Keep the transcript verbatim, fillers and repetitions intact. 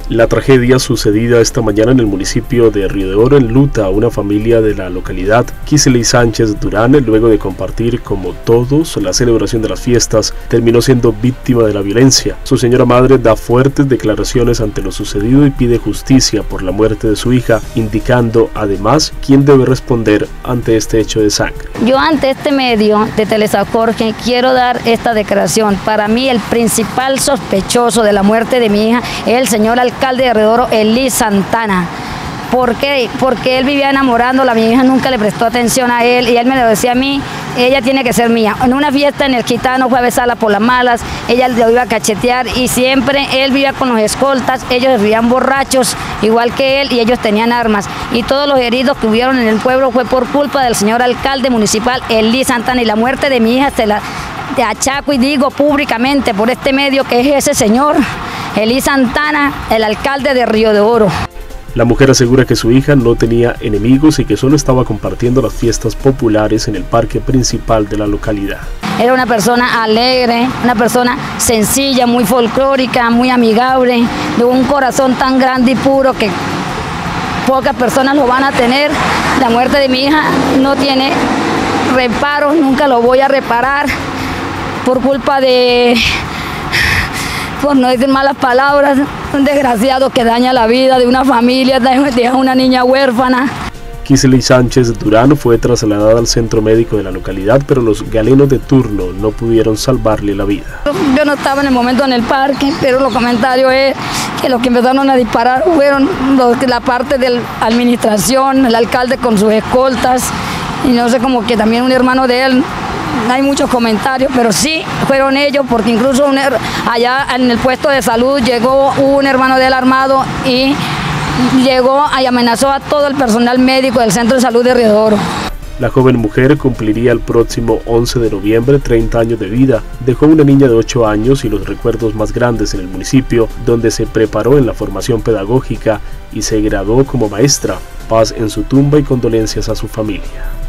La tragedia sucedida esta mañana en el municipio de Río de Oro enluta a una familia de la localidad. Kisley Sánchez Durán, luego de compartir como todos la celebración de las fiestas, terminó siendo víctima de la violencia. Su señora madre da fuertes declaraciones ante lo sucedido y pide justicia por la muerte de su hija, indicando además quién debe responder ante este hecho de sangre. Yo ante este medio de Telesacorque quiero dar esta declaración. Para mí el principal sospechoso de la muerte de mi hija es el señor alcalde alcalde de Río de Oro, Eli Santana. ¿Por qué? Porque él vivía enamorándola, mi hija nunca le prestó atención a él y él me lo decía a mí, ella tiene que ser mía. En una fiesta en el Quitano fue a besarla por las malas, ella lo iba a cachetear y siempre él vivía con los escoltas, ellos vivían borrachos igual que él y ellos tenían armas. Y todos los heridos que hubieron en el pueblo fue por culpa del señor alcalde municipal, Eli Santana, y la muerte de mi hija se la de achaco y digo públicamente por este medio que es ese señor, Eli Santana, el alcalde de Río de Oro. La mujer asegura que su hija no tenía enemigos y que solo estaba compartiendo las fiestas populares en el parque principal de la localidad. Era una persona alegre, una persona sencilla, muy folclórica, muy amigable, de un corazón tan grande y puro que pocas personas lo van a tener. La muerte de mi hija no tiene reparos, nunca lo voy a reparar por culpa de... por no decir malas palabras, un desgraciado que daña la vida de una familia, deja una niña huérfana. Kisley Sánchez Durán fue trasladada al centro médico de la localidad, pero los galenos de turno no pudieron salvarle la vida. Yo no estaba en el momento en el parque, pero los comentarios es que los que empezaron a disparar fueron los, la parte de la administración, el alcalde con sus escoltas, y no sé, como que también un hermano de él. Hay muchos comentarios, pero sí fueron ellos, porque incluso un, allá en el puesto de salud llegó un hermano del armado y llegó y amenazó a todo el personal médico del Centro de Salud de Río de Oro. La joven mujer cumpliría el próximo once de noviembre treinta años de vida. Dejó una niña de ocho años y los recuerdos más grandes en el municipio, donde se preparó en la formación pedagógica y se graduó como maestra. Paz en su tumba y condolencias a su familia.